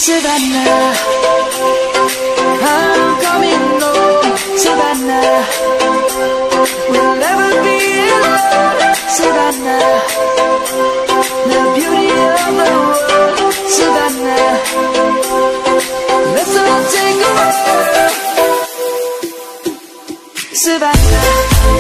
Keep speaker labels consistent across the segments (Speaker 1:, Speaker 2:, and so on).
Speaker 1: Savannah, I'm coming home. Savannah, we'll never be alone. Savannah, the beauty of the world. Savannah, let's all take a walk. Savannah,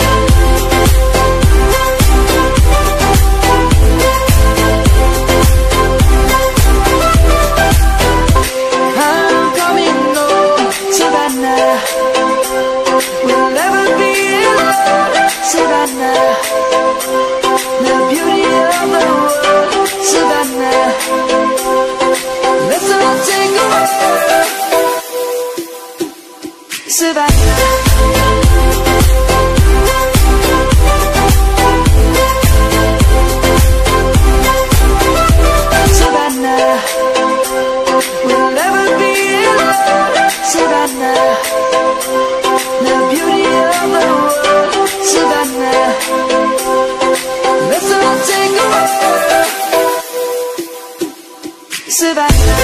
Speaker 1: we'll never be alone. Savannah, the beauty of the world. Savannah, let's all take a walk. Savannah, Savannah, we'll never be alone. Savannah, the beauty of the world. Savannah, let's all take a walk. Savannah,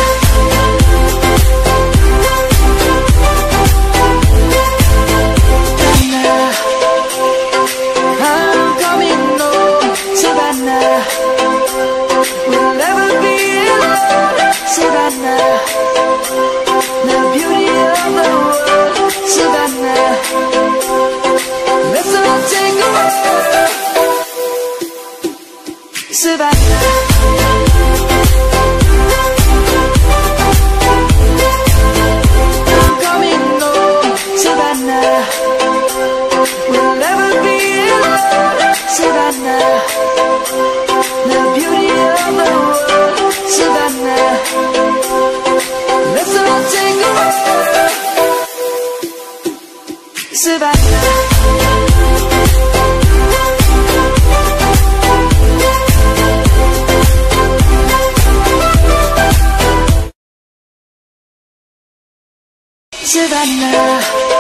Speaker 1: I'm coming home. Savannah, we'll never be alone. Savannah, the beauty of the world. Savannah, let's all take a walk. Savannah, I'm coming home. Savannah, we'll never be alone. Savannah, the beauty of the world. Savannah, let's all take a walk. Savannah, Savannah,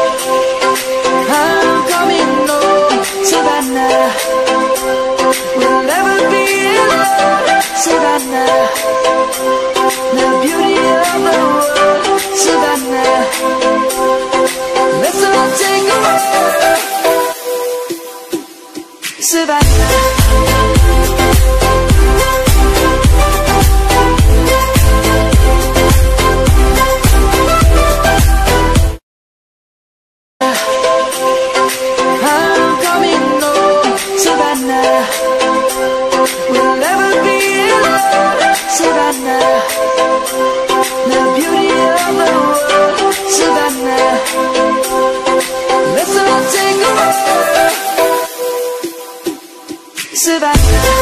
Speaker 1: I'm coming home. Savannah, we'll never be alone. Savannah, the beauty of the world. Savannah, let's all take a walk. Savannah, I'm coming home. Savannah, we'll never be alone. Savannah, the beauty of the world. Savannah, let's all take a walk. Savannah,